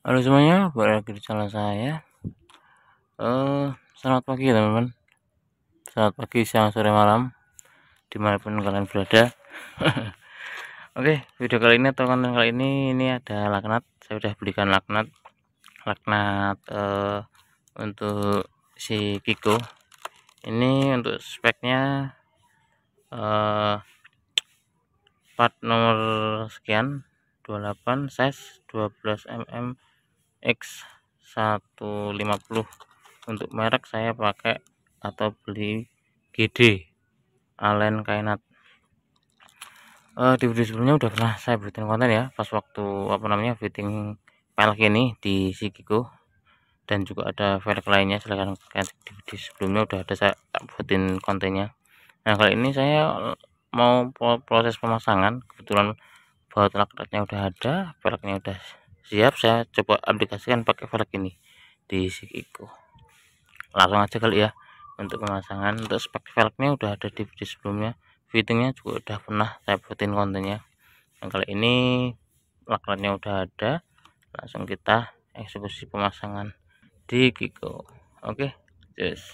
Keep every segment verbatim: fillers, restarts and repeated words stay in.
Halo semuanya, balik lagi di channel saya. Eh, selamat pagi teman-teman. Selamat pagi, siang, sore, malam, dimanapun kalian berada. Oke, video kali ini atau konten kali ini ini ada laknat. Saya sudah belikan laknat, laknat eh, untuk si Kiko. Ini untuk speknya eh, part nomor sekian, dua puluh delapan, size dua belas milimeter, X seratus lima puluh. Untuk merek saya pakai atau beli G D Allen Kainat. Uh, di video sebelumnya udah pernah saya bikin konten ya, pas waktu apa namanya fitting pelek ini di Kiko, dan juga ada velg lainnya. Silahkan lihat di video sebelumnya, udah ada saya buatin kontennya. Nah kali ini saya mau proses pemasangan. Kebetulan baut laknatnya udah ada, velgnya udah siap. Saya coba aplikasikan pakai velg ini di Kiko. Langsung aja kali ya untuk pemasangan. Untuk spek velgnya udah ada di video sebelumnya, fittingnya juga udah pernah saya buatin kontennya. Yang kali ini laknatnya udah ada, langsung kita eksekusi pemasangan di Kiko. Oke, yes.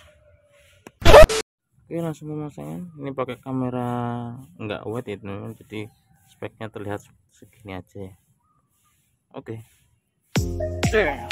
Oke, langsung pemasangan. Ini pakai kamera enggak wet ya teman-teman, jadi speknya terlihat segini aja ya. Oke. Yeah.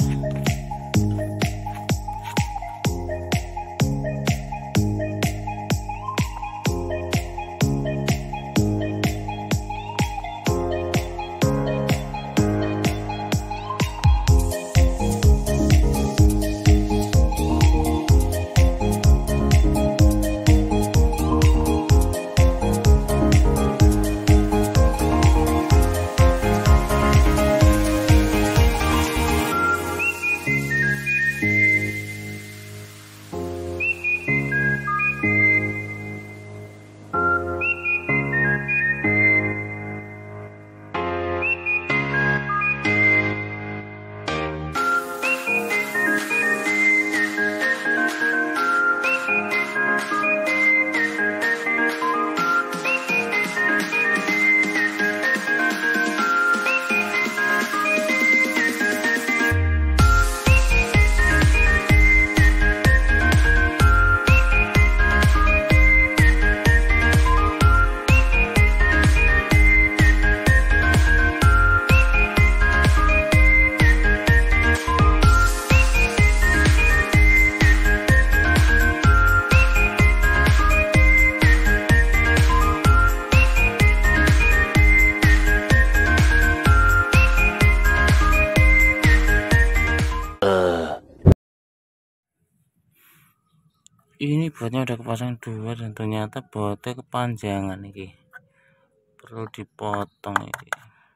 Ini bautnya udah kepasang dua, dan ternyata bautnya kepanjangan ini, perlu dipotong ini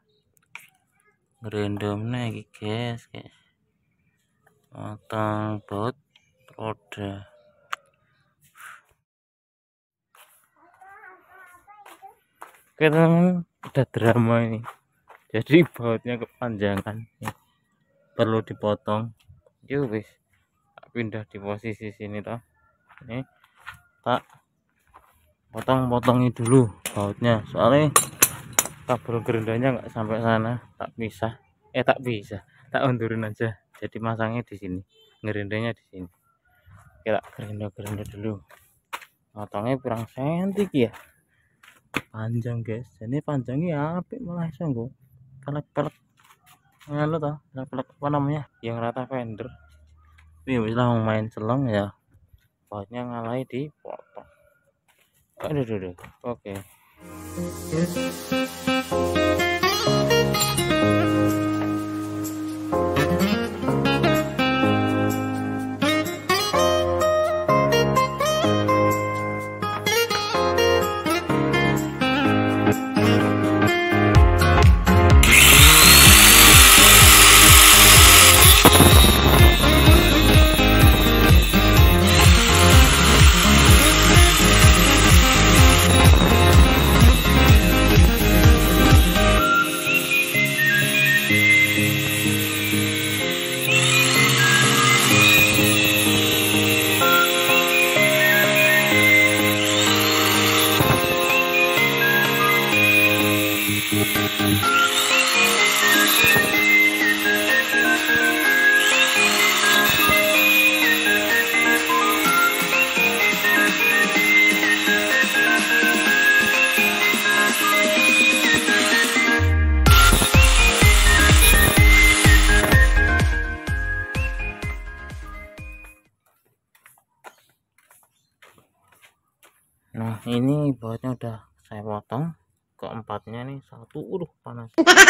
randomnya ini guys guys potong baut roda. Oke teman-teman, udah drama ini, jadi bautnya kepanjangan ya, perlu dipotong. Yuk guys, pindah di posisi sini toh. Ini tak potong-potongi dulu bautnya, soalnya kabel gerendanya nggak sampai sana. Tak bisa eh tak bisa tak undurin aja, jadi masangnya di sini, gerendanya di sini. Kita gerenda-gerenda dulu, potongnya kurang sentik ya, panjang guys. Ini panjangnya apik malah sanggup pelek-pelek ngalo toh, pelek apa namanya yang rata fender. Ini bisa main selong ya, bautnya ngalahi dipotong. Aduh, aduh, aduh. Oke. Ini bautnya udah saya potong, keempatnya nih satu, udah panas.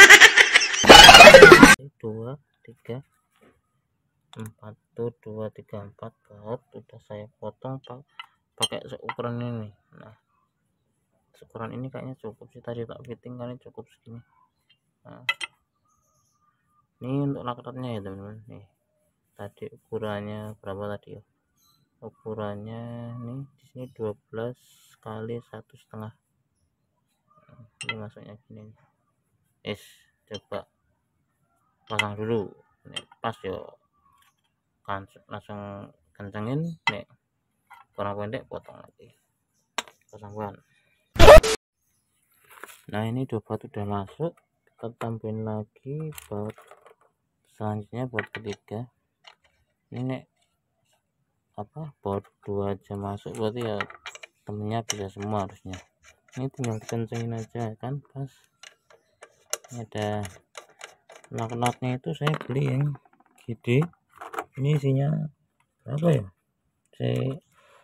Dua, tiga, empat tuh, dua, tiga, empat baut udah saya potong pakai seukuran ini. Nah, ukuran ini kayaknya cukup sih, tadi tak fitting kali cukup segini. Nah, ini untuk laknatnya ya teman-teman. Nih tadi ukurannya berapa tadi ya, ukurannya nih di sini dua belas kali satu setengah. Ini masuknya gini. Es coba pasang dulu. Nih pas yo kan langsung kencengin. Nih kurang pendek potong lagi, pasang ban. Nah ini dua baut udah masuk, kita tambahin lagi baut selanjutnya, baut ketiga. Ini nek apa baut dua aja masuk, berarti ya temennya bisa semua harusnya. Ini tinggal dikencengin aja kan pas. Ini ada laknatnya, itu saya beli yang gede. Ini isinya berapa ya, saya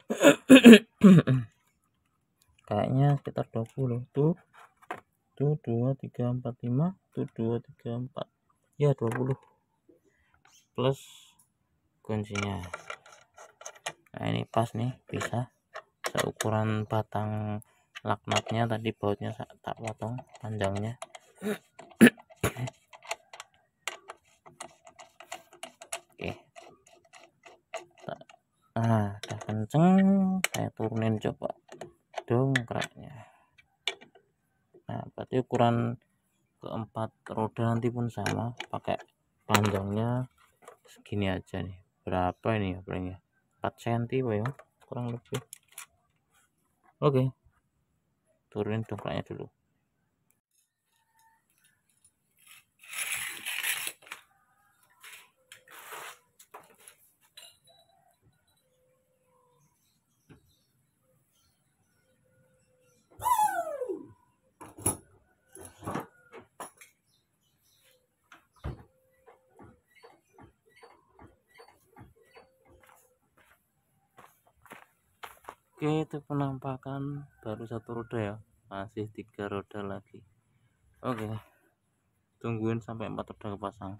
kayaknya sekitar dua puluh tuh tuh dua tiga empat lima tuh dua tiga empat ya dua puluh plus kuncinya. Nah ini pas nih, bisa seukuran batang laknatnya. Tadi bautnya tak potong panjangnya. Oke, nah udah kenceng, saya turunin coba dongkraknya. Nah berarti ukuran keempat roda nanti pun sama, pakai panjangnya segini aja nih. Berapa ini ya, paling ya empat sentimeter ya kurang lebih. Oke, turunin dongkraknya dulu. Oke, itu penampakan baru satu roda ya, masih tiga roda lagi. Oke, tungguin sampai empat roda kepasang.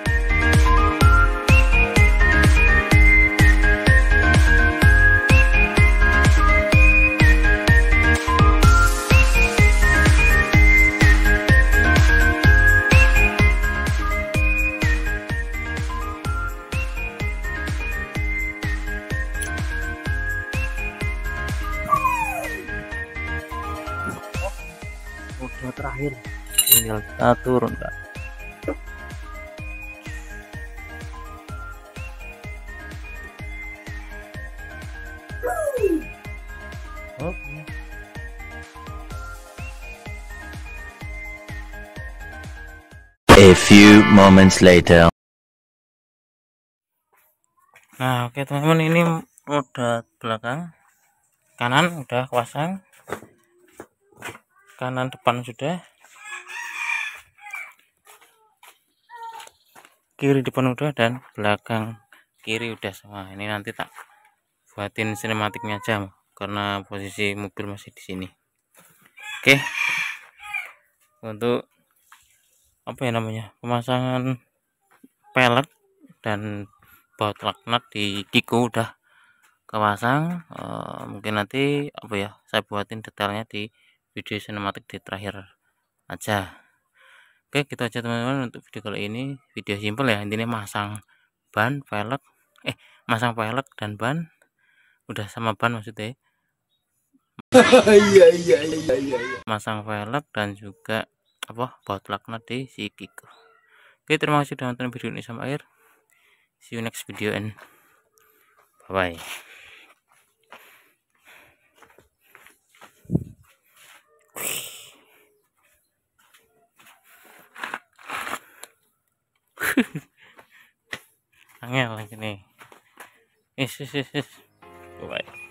Roda terakhir tinggal kita turun Kak. Oke. A few moments later. Nah oke teman-teman, ini roda belakang kanan udah pasang, kanan depan sudah, kiri depan udah, dan belakang kiri udah semua. Ini nanti tak buatin sinematiknya aja karena posisi mobil masih di sini. Oke, untuk apa ya namanya, pemasangan pelek dan baut laknat di Kiko udah kepasang. E, mungkin nanti apa ya, saya buatin detailnya di video sinematik di terakhir aja. Oke, gitu aja teman-teman untuk video kali ini. Video simple ya, intinya masang ban, velg, eh masang velg dan ban, udah sama ban maksudnya. Iya iya iya iya. Masang velg dan juga apa baut laknat di si Kiko. Oke, terima kasih sudah nonton video ini sampai akhir. See you next video and bye bye. Angel lagi nih. Is is is. Bye.